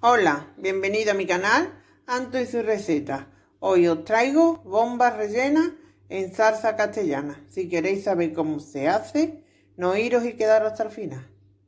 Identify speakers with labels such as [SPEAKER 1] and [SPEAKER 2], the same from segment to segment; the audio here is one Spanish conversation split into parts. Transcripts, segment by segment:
[SPEAKER 1] Hola, bienvenido a mi canal Anto y su receta. Hoy os traigo bombas rellenas en salsa castellana. Si queréis saber cómo se hace, no iros y quedaros hasta el final.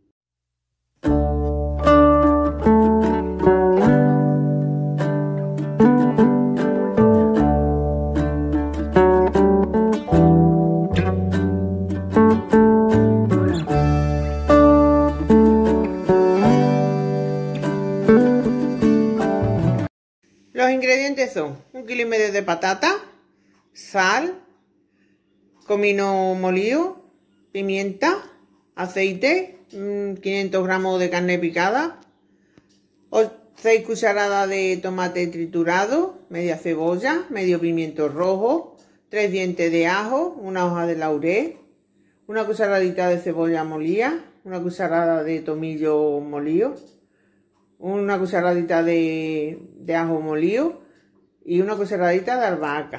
[SPEAKER 1] Los ingredientes son 1,5 kg de patata, sal, comino molido, pimienta, aceite, 500 gramos de carne picada, 6 cucharadas de tomate triturado, media cebolla, medio pimiento rojo, 3 dientes de ajo, una hoja de laurel, una cucharadita de cebolla molida, una cucharada de tomillo molido, una cucharadita de ajo molido y una cucharadita de albahaca.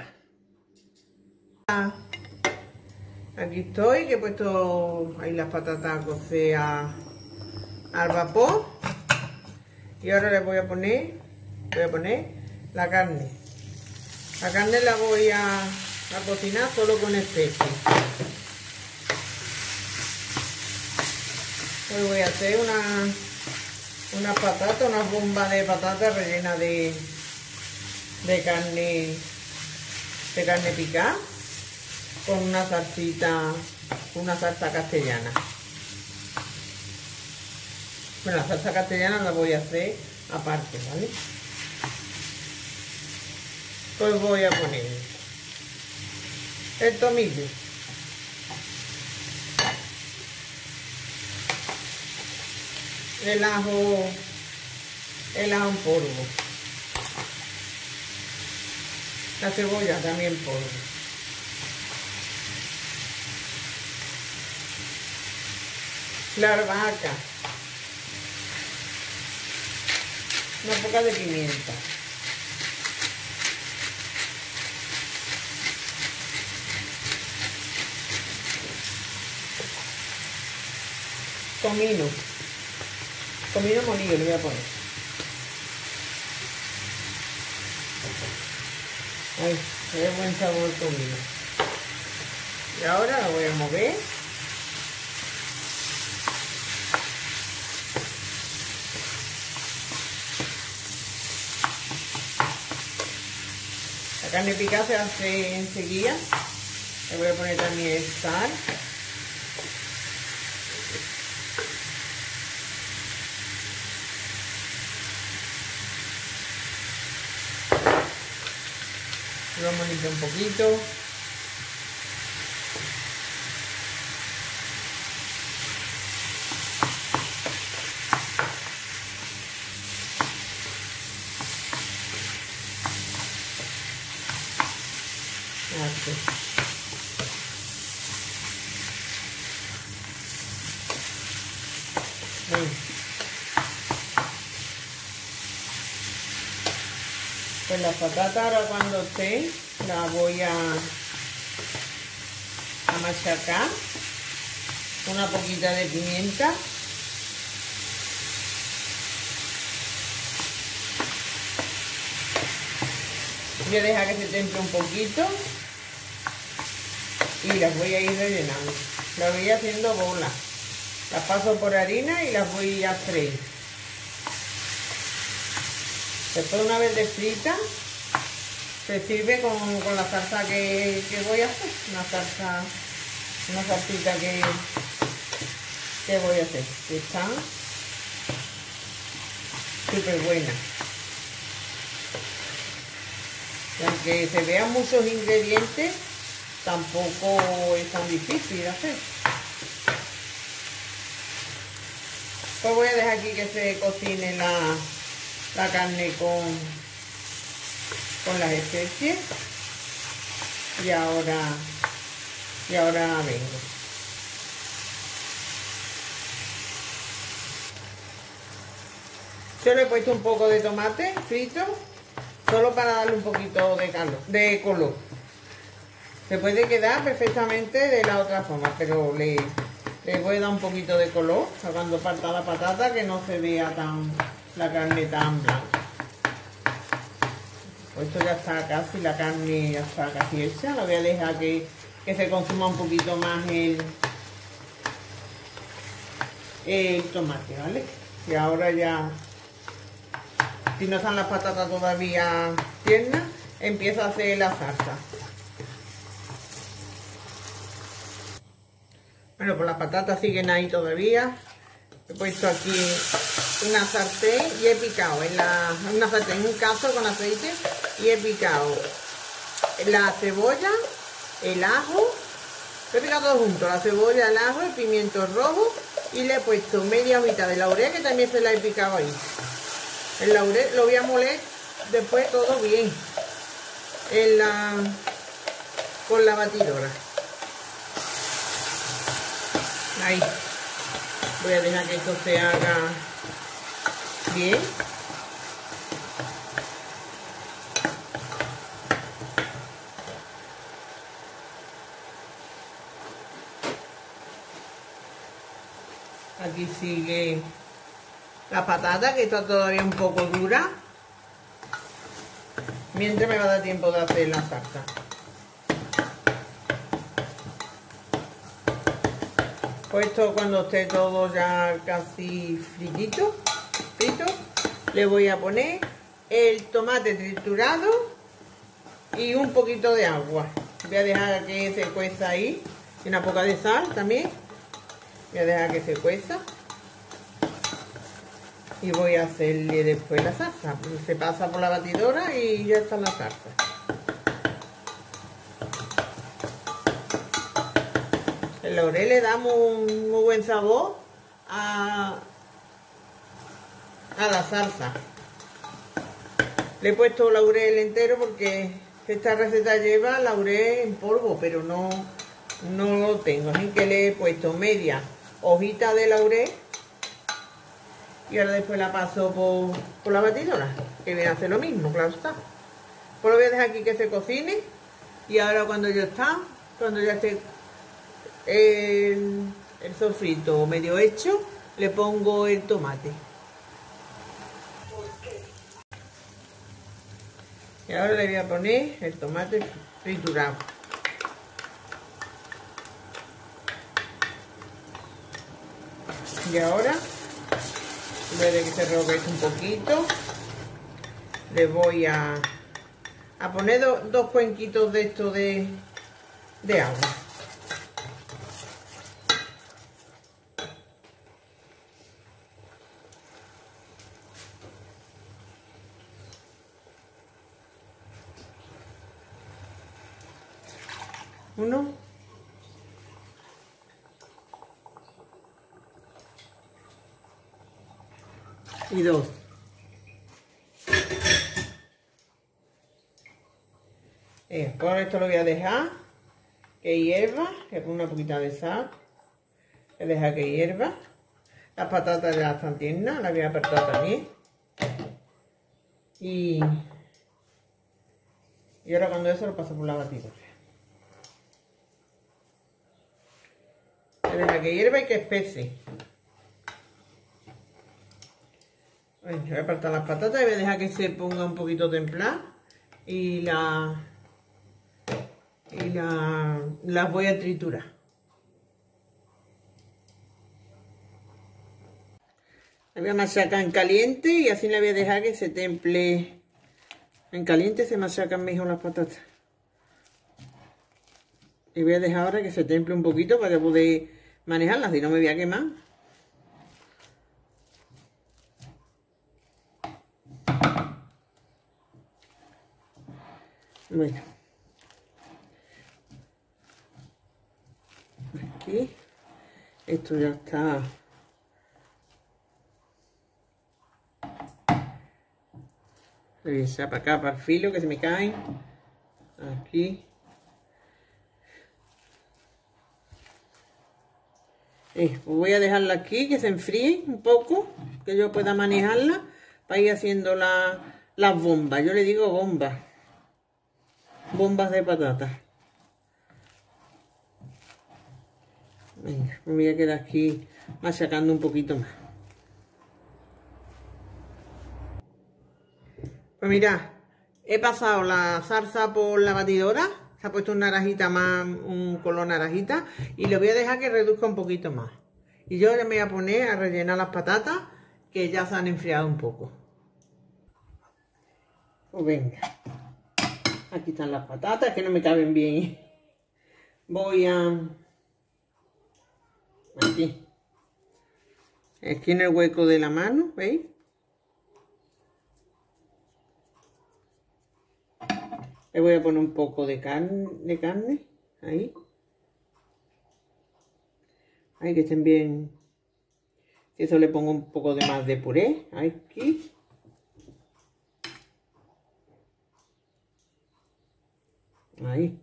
[SPEAKER 1] Aquí estoy, que he puesto ahí las patatas a cocer al vapor. Y ahora le voy a poner la carne. La carne la voy a cocinar solo con especias. Hoy voy a hacer una bomba de patata rellena de carne picada con una salsa castellana. Bueno, la salsa castellana la voy a hacer aparte, ¿vale? Pues voy a poner el tomillo, el ajo en polvo, la cebolla también en polvo, la albahaca, una poca de pimienta, comino molido le voy a poner. Ay, tiene buen sabor el comino. Y ahora la voy a mover. La carne picada se hace enseguida. Le voy a poner también sal. Lo vamos a limpiar un poquito. Así. Bien. Pues la patata ahora cuando esté la voy a machacar, una poquita de pimienta, voy a dejar que se temple un poquito y las voy a ir rellenando. Las voy haciendo bolas, las paso por harina y las voy a freír. Después, una vez de frita, se sirve con la salsa que voy a hacer. Una salsita que voy a hacer. Que están súper buenas. Y aunque se vean muchos ingredientes, tampoco es tan difícil de hacer. Pues voy a dejar aquí que se cocine la carne con las especies y ahora vengo. Yo le he puesto un poco de tomate frito solo para darle un poquito de color. Se puede quedar perfectamente de la otra forma, pero le voy a dar un poquito de color, cuando parta la patata, que no se vea tan la carne tan blanca. Pues esto ya está casi, la carne ya está casi hecha. La voy a dejar que se consuma un poquito más el tomate, ¿vale? Y ahora ya, si no están las patatas todavía tiernas, empiezo a hacer la salsa. Bueno, pues las patatas siguen ahí todavía. He puesto aquí una sartén y he picado una sartén, un cazo con aceite, y he picado la cebolla, el ajo, lo he picado todo junto, la cebolla, el ajo, el pimiento rojo, y le he puesto media hojita de laurel, que también se la he picado ahí. El laurel lo voy a moler después todo bien con la batidora. Ahí. Voy a dejar que esto se haga bien. Aquí sigue la patata, que está todavía un poco dura. Mientras me va a dar tiempo de hacer la salsa. Pues esto, cuando esté todo ya casi frito, le voy a poner el tomate triturado y un poquito de agua. Voy a dejar que se cueza ahí, y una poca de sal también. Voy a dejar que se cueza y voy a hacerle después la salsa. Se pasa por la batidora y ya está la salsa. El laurel le da muy buen sabor a la salsa. Le he puesto laurel entero porque esta receta lleva laurel en polvo, pero no lo tengo. Así que le he puesto media hojita de laurel y ahora después la paso por la batidora, que viene a hacer lo mismo, claro está. Pues lo voy a dejar aquí que se cocine, y ahora cuando ya esté el sofrito medio hecho, le pongo el tomate. Y ahora le voy a poner el tomate triturado. Y ahora, en vez de que se revuelva un poquito, le voy a poner dos cuenquitos de esto de agua. Uno. Y dos. Por esto lo voy a dejar que hierva. Le pongo una poquita de sal. Voy a dejar que hierva. Las patatas ya están tiernas, las voy a apertar también. Y ahora cuando eso lo paso por la batidora. Voy a dejar que hierva y que espese. Voy a apartar las patatas y voy a dejar que se ponga un poquito templada. Y las voy a triturar. La voy a machacar en caliente y así la voy a dejar que se temple. En caliente se machacan mejor las patatas. Y voy a dejar ahora que se temple un poquito para poder manejarlas, si no me voy a quemar. Bueno. Aquí. Esto ya está. Voy a echar para acá, para el filo, que se me caen. Aquí. Pues voy a dejarla aquí, que se enfríe un poco, que yo pueda manejarla para ir haciendo las bombas. Yo le digo bombas. Bombas de patatas. Venga, me voy a quedar aquí machacando un poquito más. Pues mirad, he pasado la salsa por la batidora, se ha puesto un naranjita más, un color naranjita, y lo voy a dejar que reduzca un poquito más. Y yo ya me voy a poner a rellenar las patatas, que ya se han enfriado un poco. Pues venga, aquí están las patatas, que no me caben bien. Voy a... aquí en el hueco de la mano, ¿veis? Le voy a poner un poco de carne, ahí. Ahí que estén bien. Si eso le pongo un poco de más de puré, aquí. Ahí.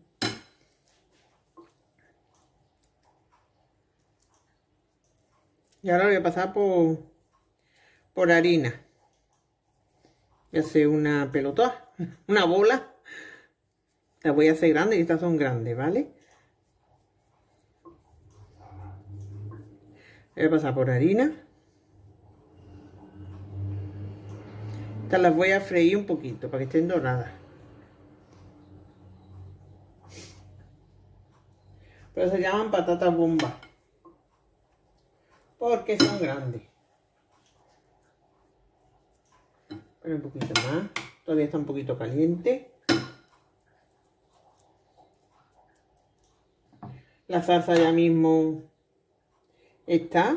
[SPEAKER 1] Y ahora voy a pasar por harina. Voy a hacer una pelota, una bola. La voy a hacer grande y estas son grandes, ¿vale? Voy a pasar por harina. Estas las voy a freír un poquito para que estén doradas. Pero se llaman patatas bomba. Porque son grandes. Un poquito más. Todavía está un poquito caliente. La salsa ya mismo está.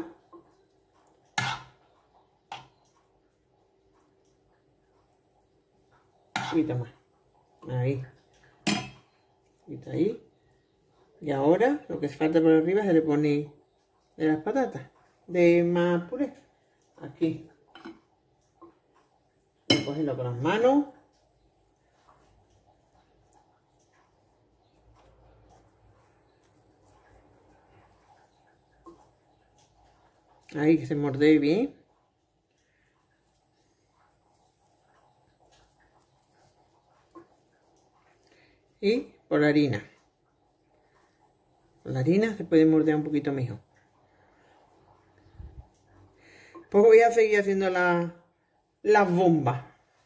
[SPEAKER 1] Un poquito más. Ahí. Un poquito ahí. Y ahora lo que falta por arriba se le pone de las patatas. De más puré. Aquí. Voy a cogerlo con las manos. Ahí que se morde bien. Y por la harina. Con la harina se puede morder un poquito mejor. Pues voy a seguir haciendo las bombas.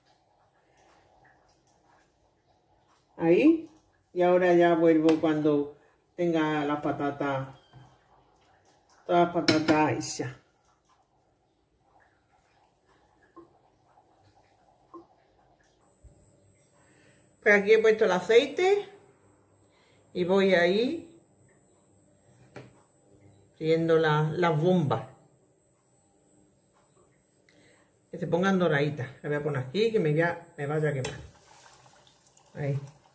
[SPEAKER 1] Ahí. Y ahora ya vuelvo cuando tenga las patatas. Todas las patatas hechas. Pues aquí he puesto el aceite. Y voy a ir siguiendo las bombas. Que se pongan doraditas. La voy a poner aquí que me vaya a quemar. Ahí.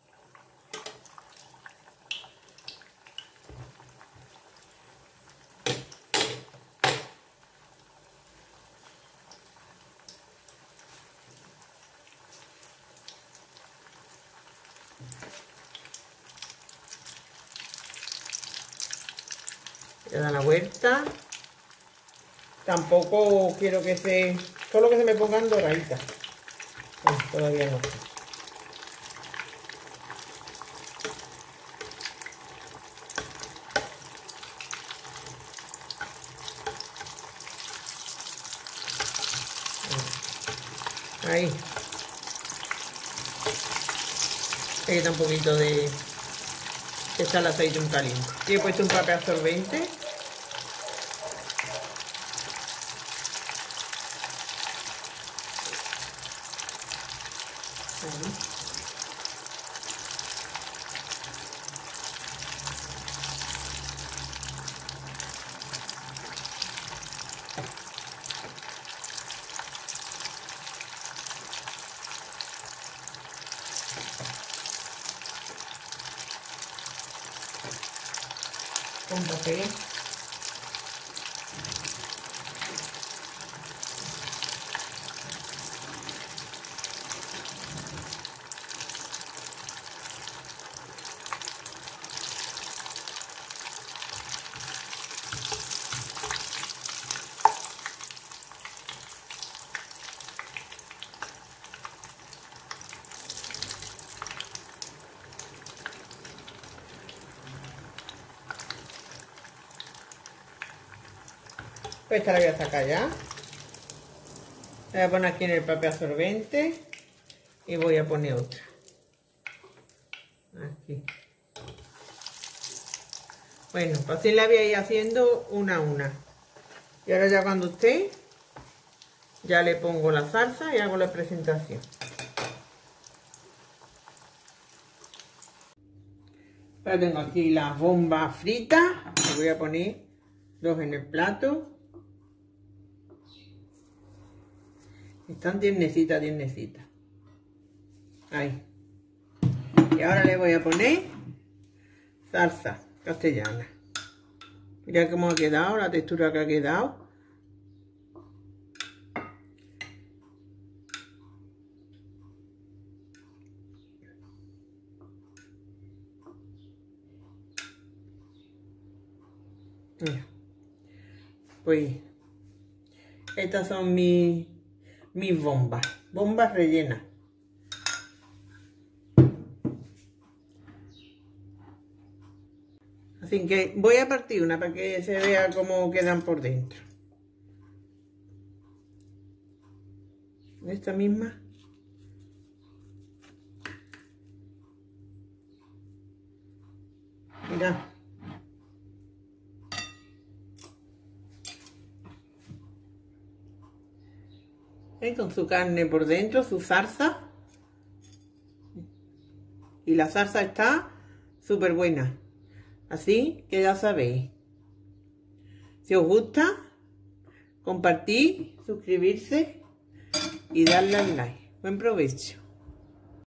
[SPEAKER 1] Le da la vuelta. Tampoco quiero que solo que se me pongan doraditas. No, todavía no. Ahí. Le quita un poquito de echar el aceite un caliente. Y he puesto un papel absorbente. Ahí. Con papel. Pues esta la voy a sacar ya. La voy a poner aquí en el papel absorbente. Y voy a poner otra. Aquí. Bueno, pues así la voy a ir haciendo una a una. Y ahora ya cuando esté, ya le pongo la salsa y hago la presentación. Ahora tengo aquí las bombas fritas. Le voy a poner 2 en el plato. Están tiernecitas, tiernecitas. Ahí. Y ahora le voy a poner salsa castellana. Mirad cómo ha quedado, la textura que ha quedado. Mira. Pues estas son mis bombas rellenas. Así que voy a partir una para que se vea cómo quedan por dentro. Esta misma. Mirad. Con su carne por dentro, su salsa. Y la salsa está súper buena. Así que ya sabéis. Si os gusta, compartir, suscribirse y darle al like. Buen provecho.